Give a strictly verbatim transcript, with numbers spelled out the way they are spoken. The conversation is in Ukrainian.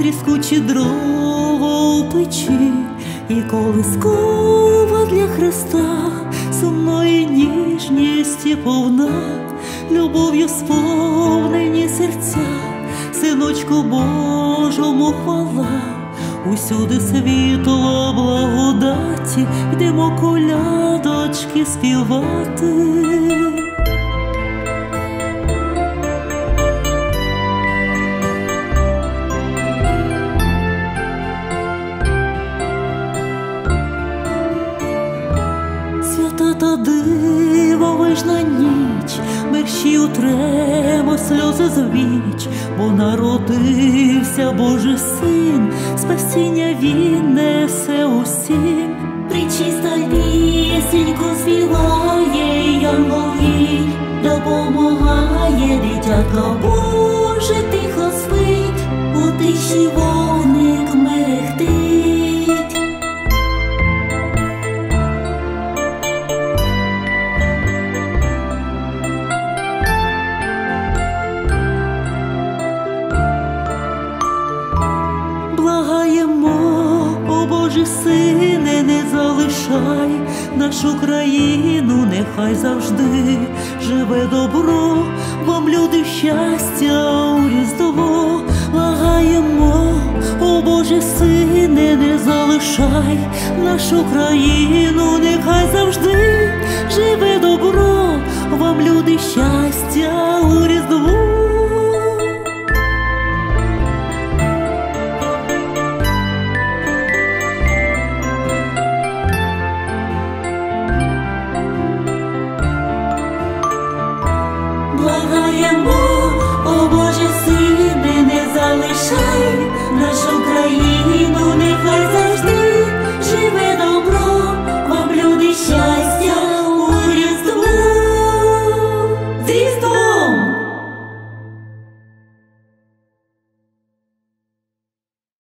тріскучі дрова у печі, і колискова для Христа, сумної ніжністі повна, любов'ю сповнені серця, Синочку Божому хвала. Усюди світло благодаті, йдемо колядочки співати. Свята та дивовижна ніч, мерщій утремо сльози звіч, бо народився Божий Син, спасіння Він несе усім. Пречиста пісеньку співає янгол-гід, допомагає дитятко Боже, тихо спить, у тиші вогник мерехтить. Благаємо, о Божий Сине, не залишай нашу країну, нехай завжди живе добро, вам, люди, щастя у Різдво. Благаємо, о Божий Сине, не залишай нашу країну, нехай завжди живе добро, вам, люди, щастя